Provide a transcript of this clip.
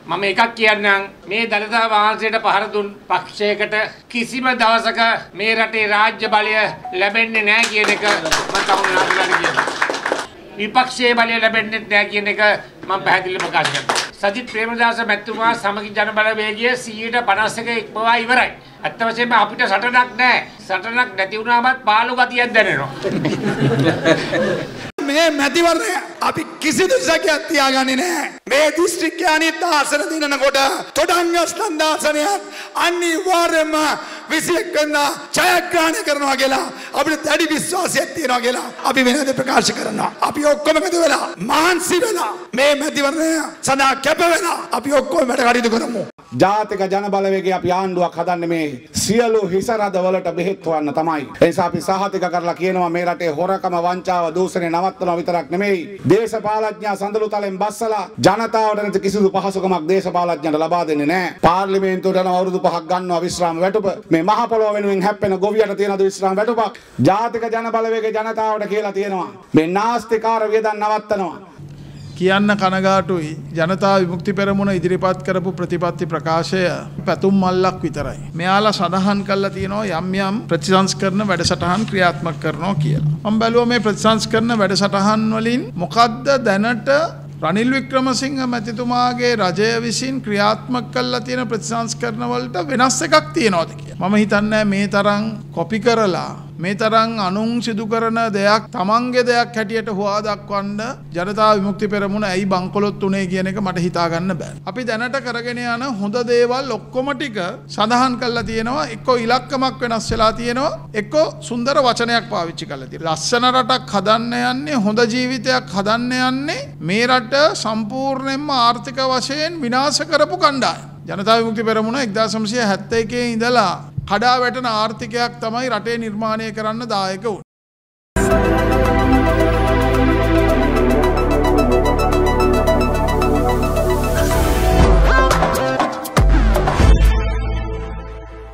මම එකක් කියන්නම් මේ දළදා වහන්සේට පහර දුන් පක්ෂයකට කිසිම දවසක මේ රටේ රාජ්‍ය බලය ලැබෙන්නේ නැහැ කියන එක මම තමුන්ලාට කියනවා. විපක්ෂයේ බලය ලැබෙන්නේ නැහැ කියන එක මම පැහැදිලිව ප්‍රකාශ කරනවා. සජිත් ප්‍රේමදාස මැතිතුමා සමගි ජන බලවේගය 51% ඉක්මවා ඉවරයි. අත්ත වශයෙන්ම අපිට සටනක් නැහැ. සටනක් නැති වුණාමත් පාළු ගතියක් දැනෙනවා. මේ මැතිවරණය අපි කිසිදු සැකයක් තියාගන්නේ නැහැ. මේ දිස්ත්‍රික්කයේ අනිත් ආසන දිනනකොට තොඩංග ස්කන්ධාසනයත් අනිවාර්යයෙන්ම 21 වෙනිදා ජයග්‍රහණය කරනවා කියලා අපිට දැඩි විශ්වාසයක් තියෙනවා කියලා අපි වෙනද ප්‍රකාශ කරනවා. අපි ඔක්කොම එකතු වෙලා මහන්සි වෙලා මේ මැතිවරණය සඳහා කැප වෙලා අපි ඔක්කොම වැඩ කටයුතු කරමු. ජාතික ජන බලවේගයේ අපි ආණ්ඩුවක් හදන්නේ මේ සියලු හිසරද වලට බෙහෙත් හොයන්න තමයි. ඒ නිසා අපි සහතික කරලා කියනවා මේ රටේ හොරකම වංචාව දූෂණය නවත්තනවා විතරක් නෙමෙයි. දේශපාලඥයා සඳලුතලෙන් බස්සලා ජනතාවට නැති කිසිදු පහසුකමක් දේශපාලඥයන්ට ලබා දෙන්නේ නැහැ. පාර්ලිමේන්තුවට යන අවුරුදු 5ක් ගන්නවා විශ්‍රාම වැටුප. මේ මහ පොළොව වෙනුවෙන් හැප්පෙන ගොවියට තියෙන විශ්‍රාම වැටුපක්. ජාතික ජන බලවේගයේ ජනතාවට කියලා තියෙනවා. මේ නාස්තිකාර වියදම් නවත්තනවා. කියන්න කනගාටුයි ජනතා විමුක්ති පෙරමුණ ඉදිරිපත් කරපු ප්‍රතිපත්ති ප්‍රකාශය පැතුම් මල්ලක් විතරයි. මෙයාලා සඳහන් කරලා තියෙනවා යම් යම් ප්‍රතිසංස්කරණ වැඩසටහන් ක්‍රියාත්මක කරනවා කියලා. මම බැලුවා මේ ප්‍රතිසංස්කරණ වැඩසටහන් වලින් මොකද්ද දැනට රනිල් වික්‍රමසිංහ මැතිතුමාගේ රජය විසින් ක්‍රියාත්මක කරලා තියෙන ප්‍රතිසංස්කරණ වලට වෙනස් එකක් තියෙනවද කියලා. මම හිතන්නේ මේ තරම් කොපි කරලා මේ තරම් අනුන් සිදු කරන දෙයක් තමන්ගේ දෙයක් හැටියට හොවා දක්වන්න ජනතා විමුක්ති පෙරමුණ ඇයි බංකොලොත් උනේ කියන එක මට හිතා ගන්න බෑ. අපි දැනට කරගෙන යන හොඳ දේවල් ඔක්කොම ටික සඳහන් කරලා තියෙනවා. එක්කෝ ඉලක්කමක් වෙනස් වෙලා තියෙනවා. එක්කෝ සුන්දර වචනයක් පාවිච්චි කරලා තියෙනවා. ලස්සන රටක් හදන්න යන්නේ හොඳ ජීවිතයක් හදන්න යන්නේ මේ රට සම්පූර්ණයෙන්ම ආර්ථික වශයෙන් විනාශ කරපු කණ්ඩායම. ජනතා විමුක්ති පෙරමුණ 1971 ඉඳලා කඩා වැටෙන ආර්ථිකයක් තමයි රටේ නිර්මාණය කරන්න දායක වුනේ.